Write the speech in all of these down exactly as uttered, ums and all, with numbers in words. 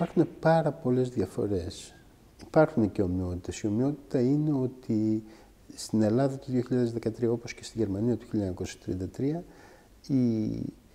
Υπάρχουν πάρα πολλές διαφορές. Υπάρχουν και ομοιότητες. Η ομοιότητα είναι ότι στην Ελλάδα του δύο χιλιάδες δεκατρία, όπως και στη Γερμανία του χίλια εννιακόσια τριάντα τρία, οι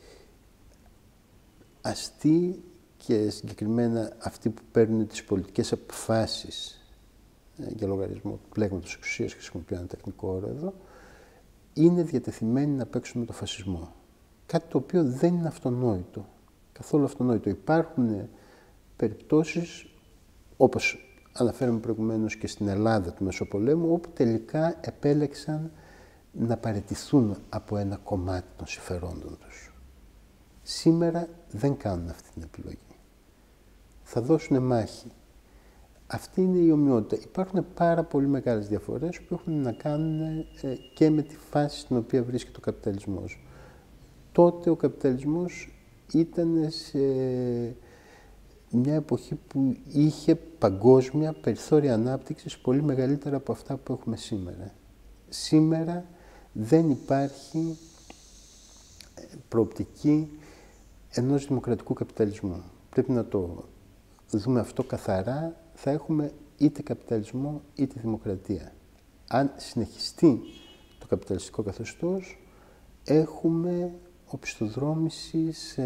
αστεί και συγκεκριμένα αυτοί που παίρνουν τις πολιτικές αποφάσεις για λογαριασμό του πλέγματος εξουσίας, χρησιμοποιώ ένα τεχνικό όρο εδώ, είναι διατεθειμένοι να παίξουν με το φασισμό. Κάτι το οποίο δεν είναι αυτονόητο. Καθόλου αυτονόητο. Υπάρχουν περιπτώσεις, όπως αναφέραμε προηγουμένως και στην Ελλάδα του Μεσοπολέμου, όπου τελικά επέλεξαν να παραιτηθούν από ένα κομμάτι των συμφερόντων τους. Σήμερα δεν κάνουν αυτή την επιλογή. Θα δώσουν μάχη. Αυτή είναι η ομοιότητα. Υπάρχουν πάρα πολύ μεγάλες διαφορές που έχουν να κάνουν ε, και με τη φάση στην οποία βρίσκεται ο καπιταλισμός. Τότε ο καπιταλισμός ήταν σε μια εποχή που είχε παγκόσμια περιθώρια ανάπτυξης πολύ μεγαλύτερα από αυτά που έχουμε σήμερα. Σήμερα δεν υπάρχει προοπτική ενός δημοκρατικού καπιταλισμού. Πρέπει να το δούμε αυτό καθαρά. Θα έχουμε είτε καπιταλισμό είτε δημοκρατία. Αν συνεχιστεί το καπιταλιστικό καθεστώς, έχουμε οπισθοδρόμηση σε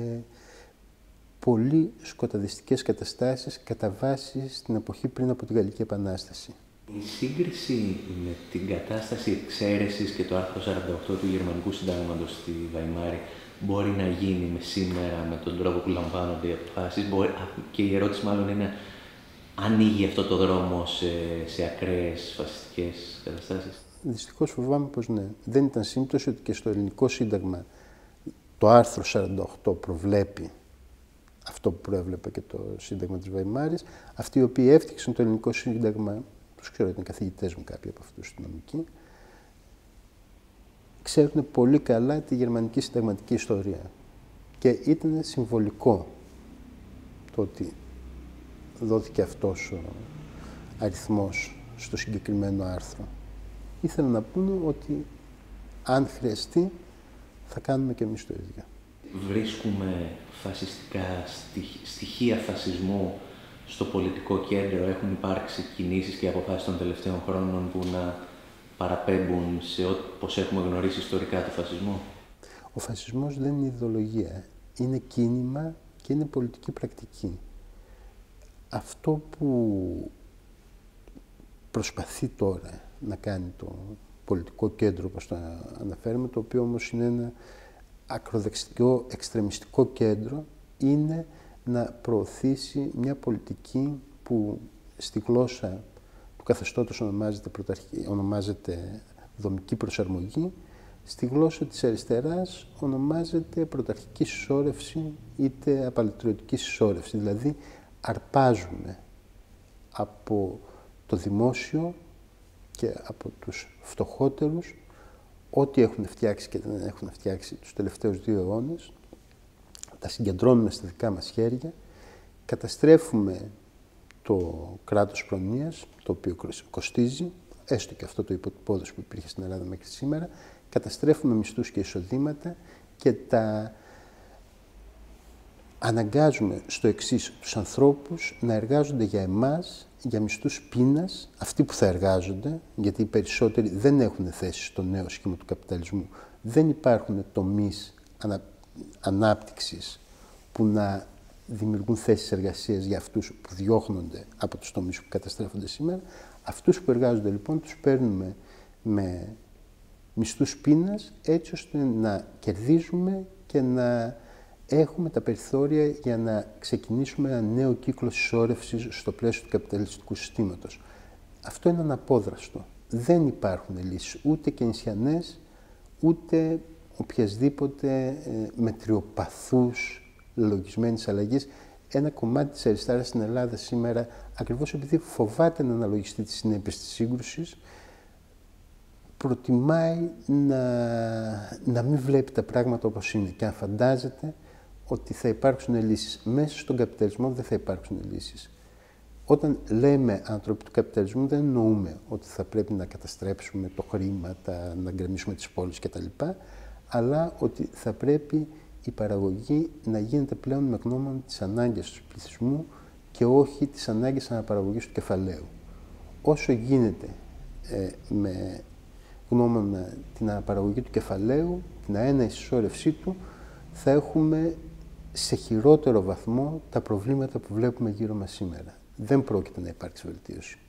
πολύ σκοταδιστικές καταστάσεις κατά βάση στην εποχή πριν από την Γαλλική Επανάσταση. Η σύγκριση με την κατάσταση εξαίρεσης και το άρθρο σαράντα οκτώ του Γερμανικού Συντάγματος στη Βαϊμάρη μπορεί να γίνει με σήμερα, με τον τρόπο που λαμβάνονται οι αποφάσεις. Μπορεί, και η ερώτηση μάλλον είναι, ανοίγει αυτό το δρόμο σε, σε ακραίες φασιστικές καταστάσεις? Δυστυχώς φοβάμαι πως ναι. Δεν ήταν σύμπτωση ότι και στο ελληνικό σύνταγμα το άρθρο σαράντα οκτώ προβλέπει αυτό που προέβλεπε και το Σύνταγμα της Βαϊμάρης. Αυτοί οι οποίοι έφτιαξαν το ελληνικό σύνταγμα, τους ξέρω, ήταν καθηγητές μου κάποιοι από αυτούς στη νομική, ξέρουν πολύ καλά τη γερμανική συνταγματική ιστορία. Και ήταν συμβολικό το ότι δόθηκε αυτός ο αριθμός στο συγκεκριμένο άρθρο. Ήθελα να πούνε ότι αν χρειαστεί θα κάνουμε και εμείς το ίδιο. Βρίσκουμε φασιστικά στοιχεία φασισμού στο πολιτικό κέντρο? Έχουν υπάρξει κινήσεις και αποφάσεις των τελευταίων χρόνων που να παραπέμπουν σε όπως έχουμε γνωρίσει ιστορικά το φασισμό? Ο φασισμός δεν είναι ιδεολογία. Είναι κίνημα και είναι πολιτική πρακτική. Αυτό που προσπαθεί τώρα να κάνει το πολιτικό κέντρο, όπως το αναφέρουμε, το οποίο όμως είναι ένα ακροδεξιό, εξτρεμιστικό κέντρο, είναι να προωθήσει μια πολιτική που στη γλώσσα του καθεστώτος ονομάζεται, ονομάζεται δομική προσαρμογή, στη γλώσσα της αριστεράς ονομάζεται πρωταρχική συσσόρευση είτε απαλωτριωτική συσσόρευση. Δηλαδή αρπάζουμε από το δημόσιο και από τους φτωχότερους ό,τι έχουν φτιάξει και δεν έχουν φτιάξει τους τελευταίους δύο αιώνες, τα συγκεντρώνουμε στα δικά μας χέρια, καταστρέφουμε το κράτος προνοίας, το οποίο κοστίζει, έστω και αυτό το υποτυπώδες που υπήρχε στην Ελλάδα μέχρι σήμερα, καταστρέφουμε μισθούς και εισοδήματα και τα αναγκάζουμε στο εξής τους ανθρώπους να εργάζονται για εμάς, για μισθούς πείνας, αυτοί που θα εργάζονται, γιατί οι περισσότεροι δεν έχουν θέση στο νέο σχήμα του καπιταλισμού. Δεν υπάρχουν τομείς ανα, ανάπτυξης που να δημιουργούν θέσεις εργασίας για αυτούς που διώχνονται από τους τομείς που καταστρέφονται σήμερα. Αυτούς που εργάζονται λοιπόν τους παίρνουμε με μισθούς πείνας, έτσι ώστε να κερδίζουμε και να έχουμε τα περιθώρια για να ξεκινήσουμε ένα νέο κύκλο συσσόρευσης στο πλαίσιο του καπιταλιστικού συστήματος. Αυτό είναι αναπόδραστο. Δεν υπάρχουν λύσεις, ούτε κεινσιανές, ούτε οποιασδήποτε ε, μετριοπαθούς λογισμένης αλλαγής. Ένα κομμάτι της αριστεράς στην Ελλάδα σήμερα, ακριβώς επειδή φοβάται να αναλογιστεί τις συνέπειες της σύγκρουσης, προτιμάει να, να μην βλέπει τα πράγματα όπως είναι και αν φαντάζεται ότι θα υπάρξουν λύσεις. Μέσα στον καπιταλισμό δεν θα υπάρξουν λύσεις. Όταν λέμε άνθρωποι του καπιταλισμού δεν εννοούμε ότι θα πρέπει να καταστρέψουμε το χρήμα, να γκρεμίσουμε τις πόλεις κτλ. Αλλά ότι θα πρέπει η παραγωγή να γίνεται πλέον με γνώμονα τις ανάγκες του πληθυσμού και όχι τις ανάγκες αναπαραγωγής του κεφαλαίου. Όσο γίνεται ε, με γνώμονα την αναπαραγωγή του κεφαλαίου, την αέναη συσσόρευσή του, θα έχουμε σε χειρότερο βαθμό τα προβλήματα που βλέπουμε γύρω μας σήμερα. Δεν πρόκειται να υπάρξει βελτίωση.